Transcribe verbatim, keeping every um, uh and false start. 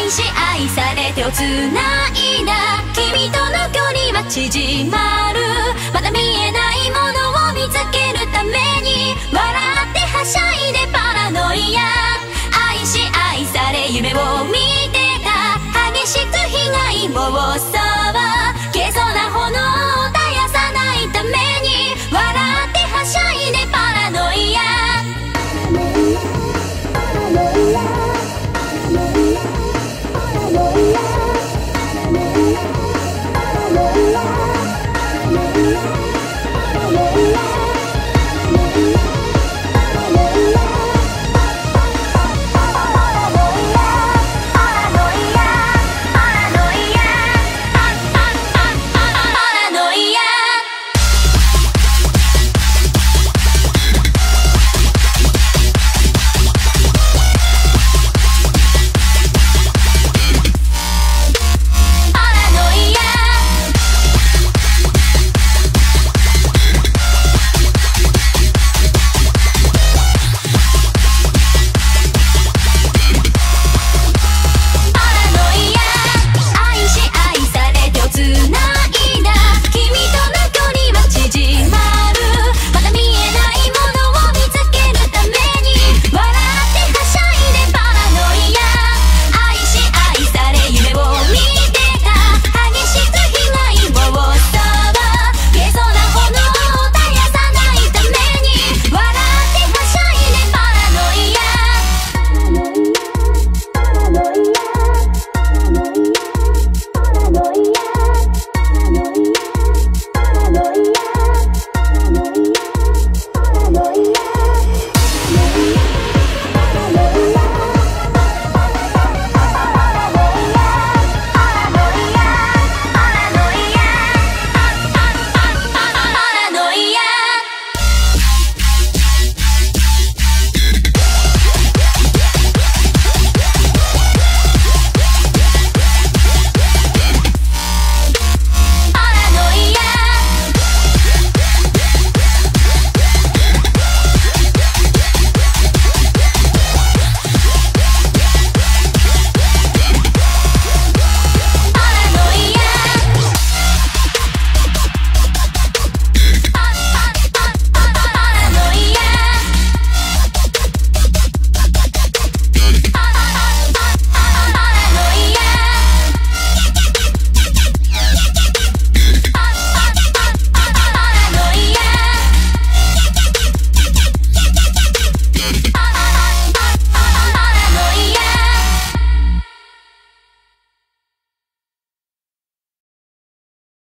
愛し愛され手をつないだ君との距離は縮まる。まだ見えないものを見つけるために笑ってはしゃいでパラノイア。愛し愛され夢を見てた激しく被害妄想。消そうな炎を絶やさないために笑ってはしゃいでパラノイア。 Yeah.